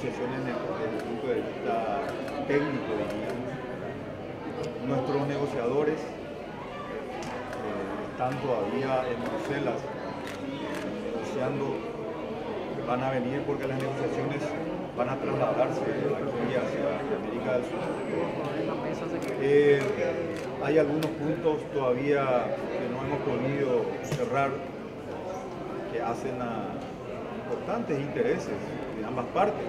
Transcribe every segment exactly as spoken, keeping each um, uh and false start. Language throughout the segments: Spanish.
negociaciones desde el punto de vista técnico, diríamos. Nuestros negociadores eh, están todavía en Bruselas negociando, van a venir porque las negociaciones van a trasladarse aquí hacia América del Sur. Eh, hay algunos puntos todavía que no hemos podido cerrar que hacen a importantes intereses de ambas partes.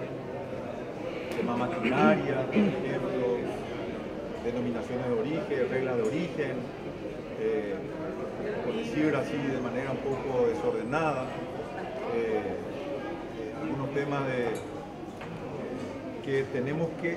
Tema maquinaria, por ejemplo, denominaciones de origen, reglas de origen, eh, por decir así de manera un poco desordenada, eh, algunos temas de que tenemos que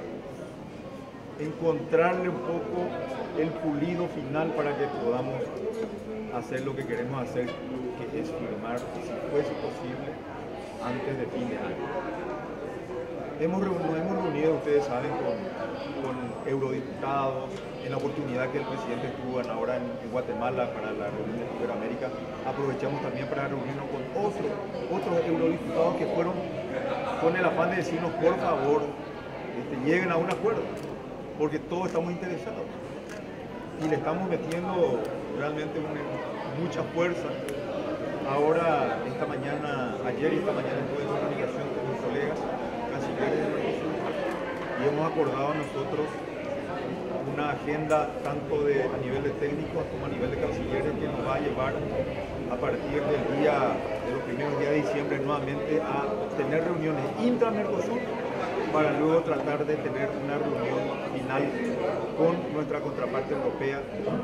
encontrarle un poco el pulido final para que podamos hacer lo que queremos hacer, que es firmar, si fuese posible, antes de fin de año. Hemos, nos hemos reunido, ustedes saben, con, con eurodiputados, en la oportunidad que el presidente estuvo ahora en, en Guatemala para la reunión de Iberoamérica. Aprovechamos también para reunirnos con otros, otros eurodiputados que fueron con el afán de decirnos, por favor, este, lleguen a un acuerdo, porque todos estamos interesados. Y le estamos metiendo realmente una, mucha fuerza. Ahora, esta mañana, ayer y esta mañana estuve en comunicación con mis colegas cancilleres del Mercosur y hemos acordado nosotros una agenda tanto de, a nivel de técnicos como a nivel de cancilleres que nos va a llevar a partir del día, de los primeros días de diciembre nuevamente a tener reuniones intra-Mercosur para luego tratar de tener una reunión final con nuestra contraparte europea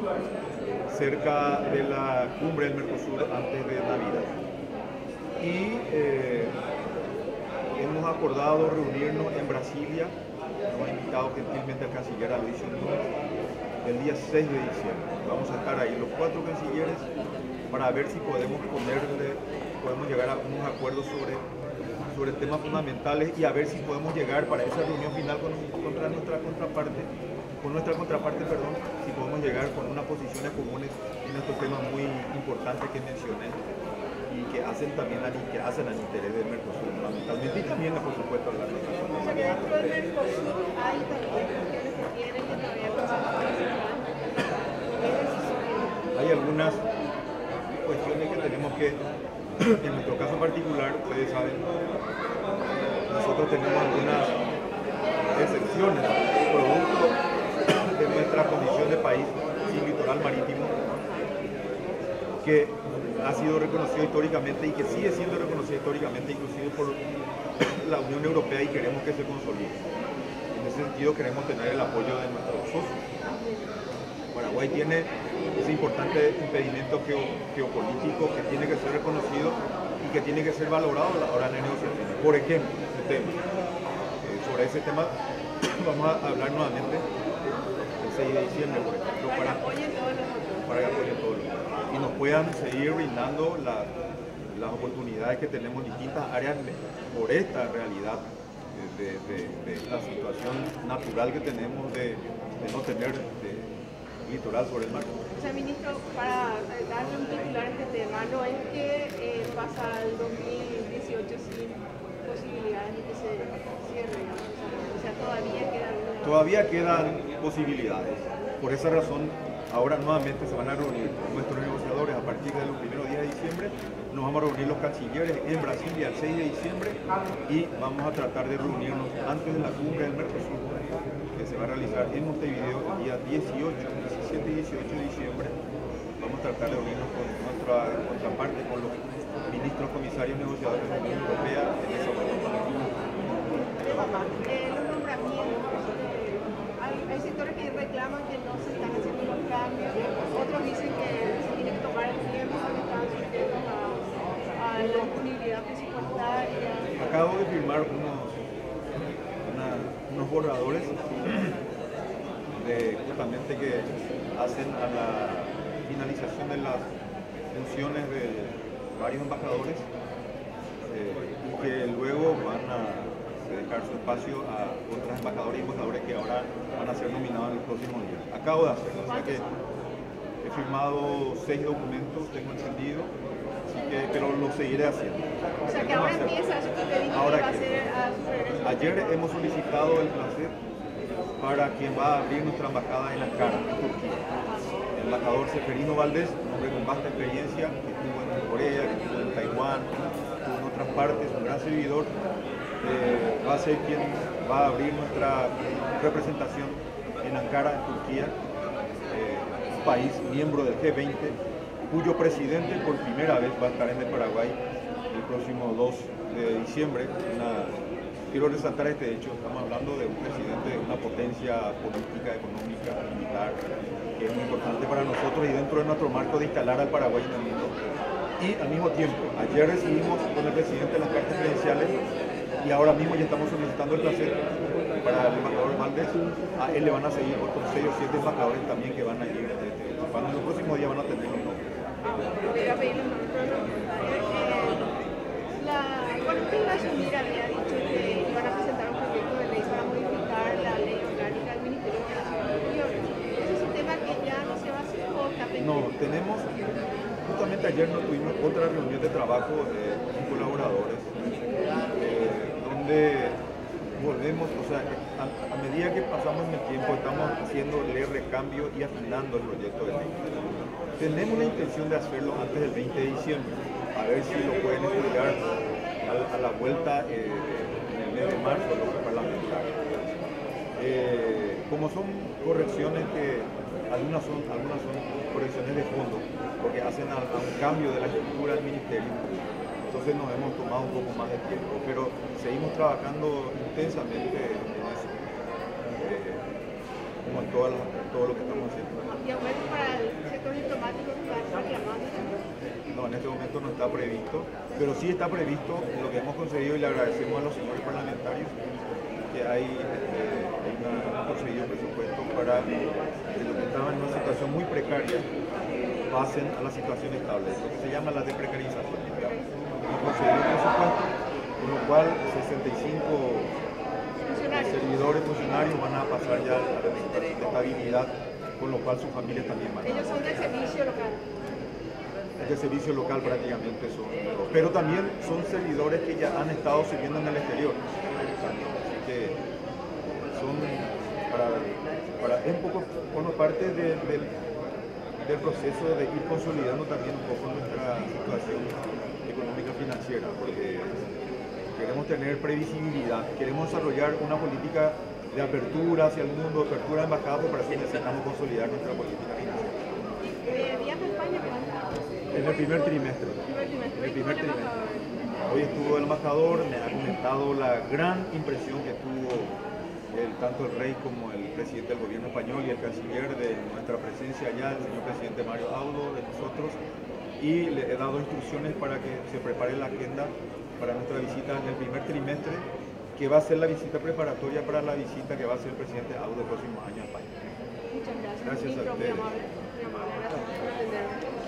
cerca de la cumbre del Mercosur antes de Navidad. Y eh, hemos acordado reunirnos en Brasilia, nos ha invitado gentilmente al canciller Aloysio Nunes, el día seis de diciembre. Vamos a estar ahí los cuatro cancilleres para ver si podemos ponerle, podemos llegar a unos acuerdos sobre, sobre temas fundamentales y a ver si podemos llegar para esa reunión final con, contra nuestra contraparte, con nuestra contraparte, perdón, si podemos llegar con unas posiciones comunes en estos temas muy importantes que mencioné y que hacen también al, que hacen al interés del Mercosur fundamentalmente y también, por supuesto, a la relación. O sea que dentro del Mercosur hay también cuestiones que tienen que todavía considerar. Hay algunas cuestiones que tenemos que, en nuestro caso particular, ustedes saben, nosotros tenemos algunas excepciones producto de nuestra condición de país sin litoral marítimo que ha sido reconocido históricamente y que sigue siendo reconocido históricamente inclusive por la Unión Europea y queremos que se consolide. En ese sentido queremos tener el apoyo de nuestros socios. Paraguay tiene ese importante impedimento geo, geopolítico que tiene que ser reconocido y que tiene que ser valorado a la hora de la negociación. Por ejemplo, el tema. Eh, sobre ese tema vamos a hablar nuevamente el seis de diciembre, por ejemplo, para, para que apoyen todos los y nos puedan seguir brindando la, las oportunidades que tenemos en distintas áreas por esta realidad de, de, de esta situación natural que tenemos de, de no tener de, litoral sobre el mar. O sea, ministro, para darle un titular a este tema, no es que eh, pasa el dos mil dieciocho sin posibilidades de que se cierre, ¿no? O sea, todavía quedan... Todavía quedan posibilidades. Por esa razón, ahora nuevamente se van a reunir nuestros negociadores a partir de los primeros días de diciembre. Nos vamos a reunir los cancilleres en Brasilia el seis de diciembre y vamos a tratar de reunirnos antes de la cumbre del Mercosur, que se va a realizar en Montevideo el día dieciocho, diecisiete y dieciocho de diciembre. Vamos a tratar de reunirnos con nuestra contraparte, con los ministros, comisarios, negociadores de la Unión Europea en esa oportunidad. Eh, los nombramientos, eh, hay, hay sectores que reclaman que no se están haciendo los cambios, otros dicen que se tiene que tomar el tiempo porque están sujetos a, a la disponibilidad presupuestaria. Acabo de firmar unos, una, unos borradores de, justamente que hacen a la finalización de las funciones de varios embajadores eh, y que luego van a dedicar su espacio a otros embajadores y embajadores que ahora van a ser nominados en los próximos días. Acabo de hacerlo, o sea que he firmado seis documentos, tengo entendido, así que, pero lo seguiré haciendo. O sea que ahora empieza su que va a ser a su Ayer hemos solicitado el placer para quien va a abrir nuestra embajada en Ankara, en Turquía. El embajador Seferino Valdés, un hombre con vasta experiencia, que estuvo en Corea, que estuvo en Taiwán, estuvo en otras partes, un gran servidor, eh, va a ser quien va a abrir nuestra representación en Ankara, en Turquía, eh, un país miembro del G veinte, cuyo presidente por primera vez va a estar en el Paraguay el próximo dos de diciembre. Una, quiero resaltar este hecho, estamos hablando de un presidente de una potencia política, económica, militar, que es muy importante para nosotros y dentro de nuestro marco de instalar al Paraguay en el mundo. Y al mismo tiempo, ayer recibimos con el presidente las cartas credenciales y ahora mismo ya estamos solicitando el placer para el embajador Valdés. A él le van a seguir otros seis o siete embajadores también que van a ir. Este, en los próximos días van a tener los nombres. Voy a pedirle un nombre. La Guardia Nacional había dicho que iban a presentar un proyecto de ley para modificar la ley orgánica del Ministerio de Relaciones Exteriores. ¿Ese es un tema que ya no se va a hacer o está pendiente? No, tenemos, justamente ayer nos tuvimos otra reunión de trabajo eh, con colaboradores, eh, donde volvemos, o sea, a, a medida que pasamos en el tiempo estamos haciéndole recambio y afinando el proyecto de ley. Tenemos la intención de hacerlo antes del veinte de diciembre, a ver si lo pueden estudiar a, a la vuelta eh, en el mes de marzo, los parlamentarios. Eh, como son correcciones que algunas son, algunas son correcciones de fondo, porque hacen a, a un cambio de la estructura del ministerio, entonces nos hemos tomado un poco más de tiempo, pero seguimos trabajando intensamente en eso, eh, como en todas las, todo lo que estamos haciendo. ¿Y aumento para el sector diplomático que está reclamando? No, en este momento no está previsto, pero sí está previsto lo que hemos conseguido y le agradecemos a los señores parlamentarios que hay, este, hay una, un conseguido presupuesto para que los que estaban en una situación muy precaria pasen a la situación estable, lo que se llama la deprecarización. Hemos conseguido un presupuesto, con lo cual sesenta y cinco servidores funcionarios van a pasar ya a la situación de estabilidad, con lo cual sus familias también van a... Ellos son del servicio local. De servicio local prácticamente son, pero también son servidores que ya han estado sirviendo en el exterior, así que son para, para es un poco forma parte de, de, del proceso de ir consolidando también un poco nuestra situación económica financiera, porque queremos tener previsibilidad, queremos desarrollar una política de apertura hacia el mundo, apertura de embajada, para eso necesitamos consolidar nuestra política financiera. ¿Viaja a España cuándo? En el primer trimestre. En el primer trimestre. Hoy estuvo el embajador, me ha comentado la gran impresión que tuvo el, tanto el rey como el presidente del gobierno español y el canciller de nuestra presencia allá, el señor presidente Mario Audo, de nosotros, y le he dado instrucciones para que se prepare la agenda para nuestra visita en el primer trimestre, que va a ser la visita preparatoria para la visita que va a hacer el presidente Audo el próximo año a España. Muchas gracias. Gracias a Ministro, ustedes. muy amable, muy amable. Gracias por atenderme.